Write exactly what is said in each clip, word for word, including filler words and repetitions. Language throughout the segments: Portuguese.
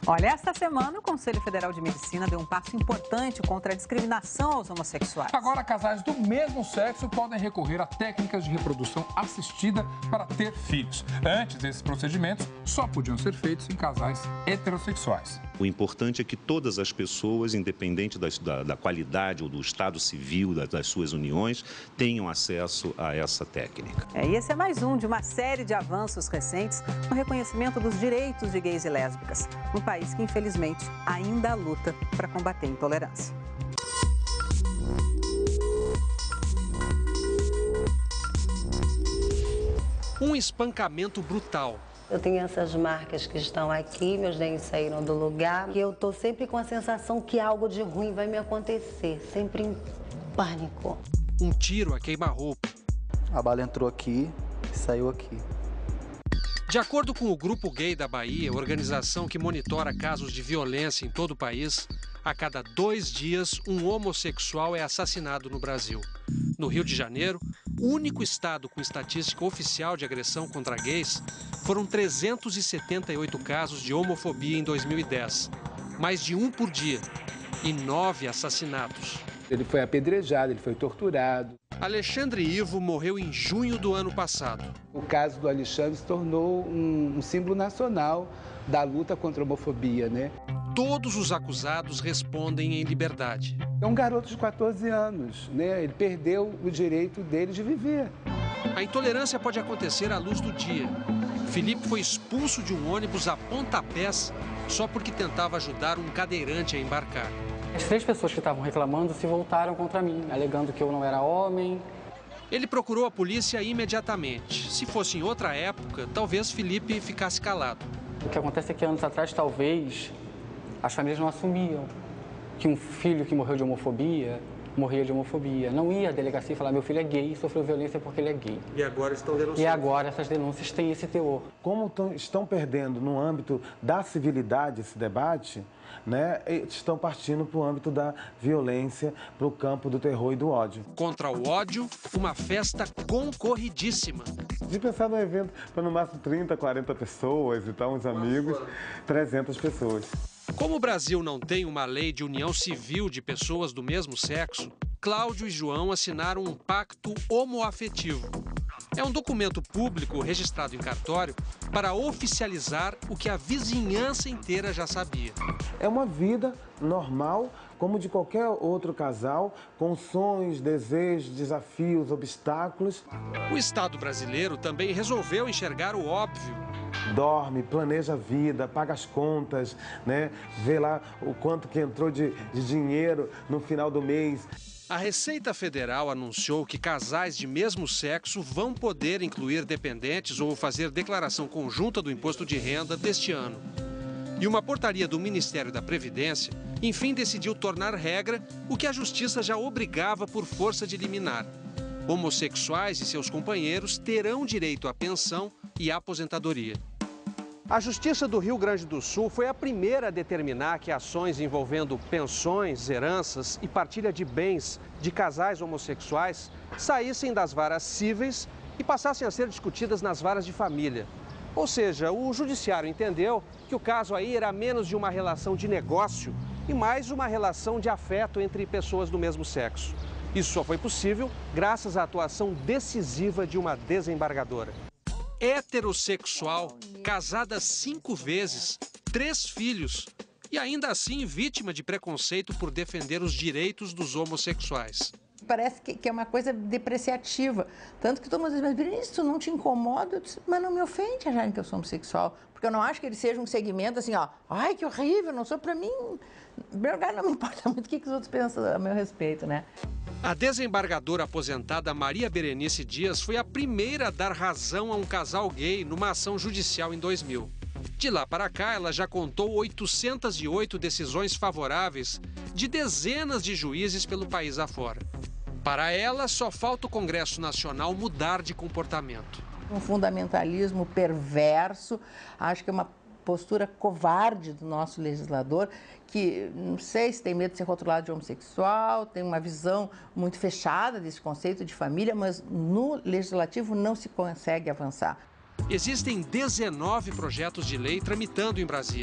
Olha, esta semana o Conselho Federal de Medicina deu um passo importante contra a discriminação aos homossexuais. Agora, casais do mesmo sexo podem recorrer a técnicas de reprodução assistida para ter filhos. Antes, esses procedimentos só podiam ser feitos em casais heterossexuais. O importante é que todas as pessoas, independente das, da, da qualidade ou do estado civil das, das suas uniões, tenham acesso a essa técnica. É, e esse é mais um de uma série de avanços recentes no reconhecimento dos direitos de gays e lésbicas, no país que, infelizmente, ainda luta para combater a intolerância. Um espancamento brutal. Eu tenho essas marcas que estão aqui, meus dentes saíram do lugar. E eu tô sempre com a sensação que algo de ruim vai me acontecer, sempre em pânico. Um tiro a queima-roupa. A bala entrou aqui e saiu aqui. De acordo com o Grupo Gay da Bahia, organização que monitora casos de violência em todo o país, a cada dois dias um homossexual é assassinado no Brasil. No Rio de Janeiro, o único estado com estatística oficial de agressão contra gays, foram trezentos e setenta e oito casos de homofobia em dois mil e dez, mais de um por dia, e nove assassinatos. Ele foi apedrejado, ele foi torturado. Alexandre Ivo morreu em junho do ano passado. O caso do Alexandre se tornou um, um símbolo nacional da luta contra a homofobia, né? Todos os acusados respondem em liberdade. É um garoto de quatorze anos, né? Ele perdeu o direito dele de viver. A intolerância pode acontecer à luz do dia. Felipe foi expulso de um ônibus a pontapés só porque tentava ajudar um cadeirante a embarcar. As três pessoas que estavam reclamando se voltaram contra mim, alegando que eu não era homem. Ele procurou a polícia imediatamente. Se fosse em outra época, talvez Felipe ficasse calado. O que acontece é que anos atrás, talvez, as famílias não assumiam que um filho que morreu de homofobia, morria de homofobia. Não ia à delegacia e falar, meu filho é gay e sofreu violência porque ele é gay. E agora estão denunciando. E agora essas denúncias têm esse teor. Como estão perdendo no âmbito da civilidade esse debate, né, estão partindo para o âmbito da violência, para o campo do terror e do ódio. Contra o ódio, uma festa concorridíssima. De pensar no evento para no máximo trinta, quarenta pessoas, então os amigos, trezentas pessoas. Como o Brasil não tem uma lei de união civil de pessoas do mesmo sexo, Cláudio e João assinaram um pacto homoafetivo. É um documento público registrado em cartório para oficializar o que a vizinhança inteira já sabia. É uma vida normal, como de qualquer outro casal, com sonhos, desejos, desafios, obstáculos. O Estado brasileiro também resolveu enxergar o óbvio. Dorme, planeja a vida, paga as contas, né? Vê lá o quanto que entrou de, de dinheiro no final do mês. A Receita Federal anunciou que casais de mesmo sexo vão poder incluir dependentes ou fazer declaração conjunta do imposto de renda deste ano. E uma portaria do Ministério da Previdência, enfim, decidiu tornar regra o que a Justiça já obrigava por força de liminar. Homossexuais e seus companheiros terão direito à pensão e à aposentadoria. A Justiça do Rio Grande do Sul foi a primeira a determinar que ações envolvendo pensões, heranças e partilha de bens de casais homossexuais saíssem das varas cíveis e passassem a ser discutidas nas varas de família. Ou seja, o judiciário entendeu que o caso aí era menos de uma relação de negócio e mais uma relação de afeto entre pessoas do mesmo sexo. Isso só foi possível graças à atuação decisiva de uma desembargadora. Heterossexual, casada cinco vezes, três filhos e ainda assim vítima de preconceito por defender os direitos dos homossexuais. Parece que, que é uma coisa depreciativa, tanto que todo mundo diz, mas Berenice, isso não te incomoda? Eu disse, mas não me ofende acharem que eu sou homossexual, porque eu não acho que ele seja um segmento assim, ó, ai que horrível, não sou pra mim, não me importa muito o que, que os outros pensam a meu respeito, né? A desembargadora aposentada Maria Berenice Dias foi a primeira a dar razão a um casal gay numa ação judicial em dois mil. De lá para cá, ela já contou oitocentas e oito decisões favoráveis de dezenas de juízes pelo país afora. Para ela, só falta o Congresso Nacional mudar de comportamento. Um fundamentalismo perverso, acho que é uma postura covarde do nosso legislador, que não sei se tem medo de ser rotulado de homossexual, tem uma visão muito fechada desse conceito de família, mas no legislativo não se consegue avançar. Existem dezenove projetos de lei tramitando em Brasília.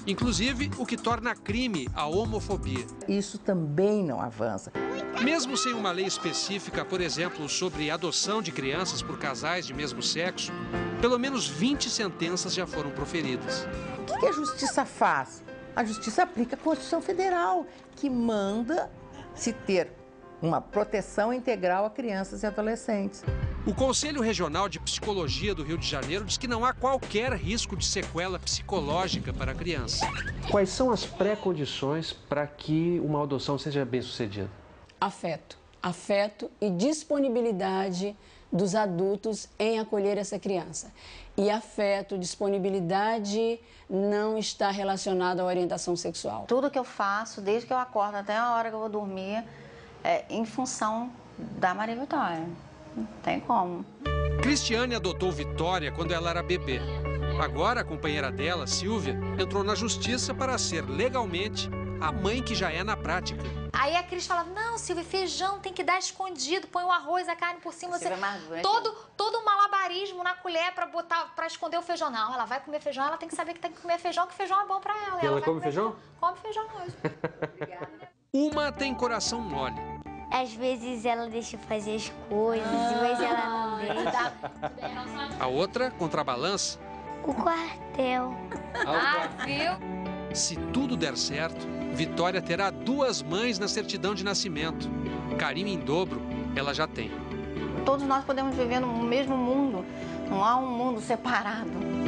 Inclusive, o que torna crime a homofobia. Isso também não avança. Mesmo sem uma lei específica, por exemplo, sobre adoção de crianças por casais de mesmo sexo, pelo menos vinte sentenças já foram proferidas. O que a justiça faz? A justiça aplica a Constituição Federal, que manda se ter uma proteção integral a crianças e adolescentes. O Conselho Regional de Psicologia do Rio de Janeiro diz que não há qualquer risco de sequela psicológica para a criança. Quais são as pré-condições para que uma adoção seja bem-sucedida? Afeto. Afeto e disponibilidade dos adultos em acolher essa criança. E afeto, disponibilidade não está relacionado à orientação sexual. Tudo que eu faço, desde que eu acordo até a hora que eu vou dormir, é em função da Maria Vitória. Não tem como. Cristiane adotou Vitória quando ela era bebê. Agora, a companheira dela, Silvia, entrou na justiça para ser legalmente a mãe que já é na prática. Aí a Cris fala, não, Silvia, feijão tem que dar escondido, põe o arroz, a carne por cima. Você... Todo, todo um malabarismo na colher para botar, para esconder o feijão. Não, ela vai comer feijão, ela tem que saber que tem que comer feijão, que feijão é bom para ela. E ela, ela come feijão? Come feijão hoje. Uma tem coração mole. Às vezes ela deixa eu fazer as coisas, às vezes ela não deixa. A outra contrabalança. O quartel. Ah, viu? Se tudo der certo, Vitória terá duas mães na certidão de nascimento. Carinho em dobro, ela já tem. Todos nós podemos viver no mesmo mundo, não há um mundo separado.